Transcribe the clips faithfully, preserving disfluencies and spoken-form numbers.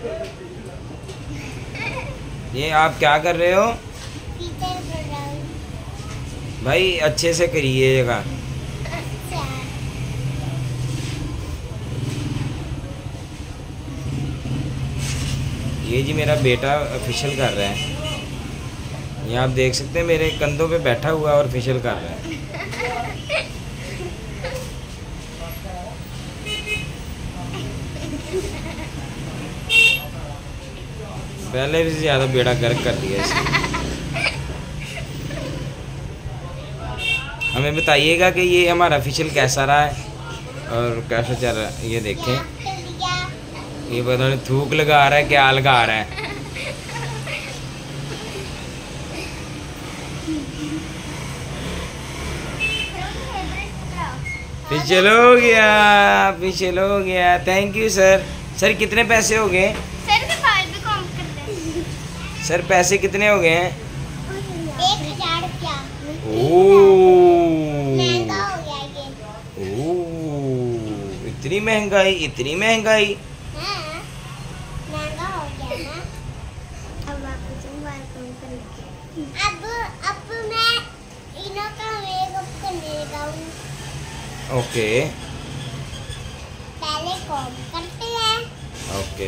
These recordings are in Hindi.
ये आप क्या कर रहे हो भाई? अच्छे से करिएगा। ये जी मेरा बेटा फिशल कर रहा है। ये आप देख सकते हैं मेरे कंधों पे बैठा हुआ और फिशल कर रहा है। पहले भी ज़्यादा बेड़ा गर्क कर दिया इसने। हमें बताइएगा कि ये हमारा फिशल कैसा रहा है और कैसा चल रहा है। ये देखें, ये पता नहीं थूक लगा रहा है क्या लगा रहा है। फिशल हो गया, फिशल हो गया। Thank you sir. सर कितने पैसे हो गए? सर पैसे कितने हो गए हैं? एक हजार रुपया। ओह, महंगा हो गया ये। ओह, इतनी महंगाई, इतनी महंगाई। हाँ, महंगा हो गया ना। अब आपको सोमवार कौन करेंगे? अब अब मैं इनो का मेकअप करने लगाऊं। ओके, पहले कॉम करते हैं। ओके।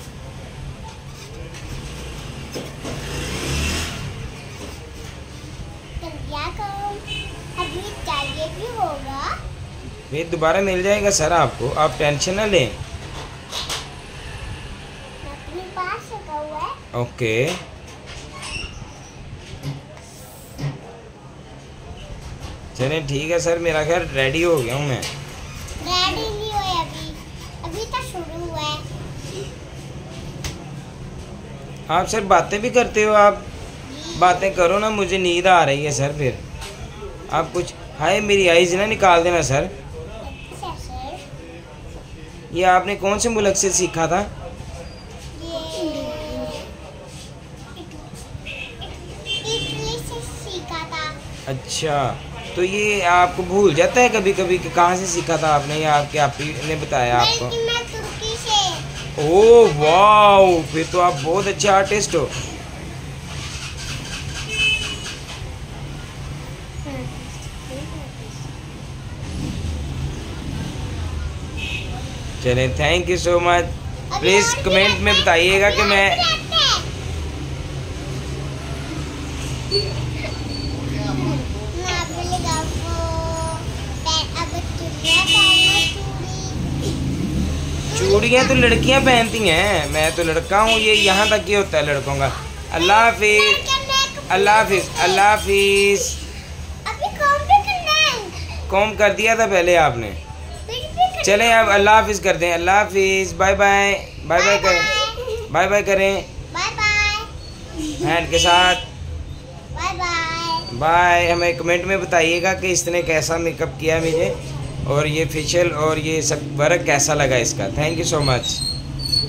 अभी चाहिए भी होगा। ये दोबारा मिल जाएगा सर आपको, आप टेंशन ना लें। अपने पास रखा हुआ है। ओके, चलिए ठीक है सर, मेरा ख्याल रेडी हो गया हूँ मैं। रेडी नहीं हुआ अभी, अभी तो शुरू हुआ है। आप सर बातें भी करते हो? आप बातें करो ना, मुझे नींद आ रही है सर। फिर आप कुछ, हाय मेरी आईज ना निकाल देना सर। अच्छा सर। ये आपने कौन से मुल्क से सीखा था? ये इटली से सीखा था। अच्छा, तो ये आपको भूल जाता है कभी कभी कि कहाँ से सीखा था आपने, या आपके आप ही ने बताया आपको? बल्कि मैं तुर्की से। ओह वाह, फिर तो आप बहुत अच्छे आर्टिस्ट हो। चलें, thank you so much. Please comment में बताइएगा कि मैं चूड़ियाँ तो लड़कियाँ पहनती हैं, मैं तो लड़का हूँ। ये यहाँ तक ही होता है लड़कों का। अल्लाह हाफिज, अल्लाह हाफिज, अल्लाह हाफिज। कॉम कर दिया था पहले आपने। चलें अब अल्लाह हाफिज कर दें। अल्लाह हाफिज, बाय बाय, बाय बाय करें, बाय बाय करें, बाय बाय हैंड के साथ बाय बाय बाय। हमें कमेंट में बताइएगा कि इसने कैसा मेकअप किया मुझे, और ये फेशियल और ये सब वर्क कैसा लगा इसका। Thank you so much.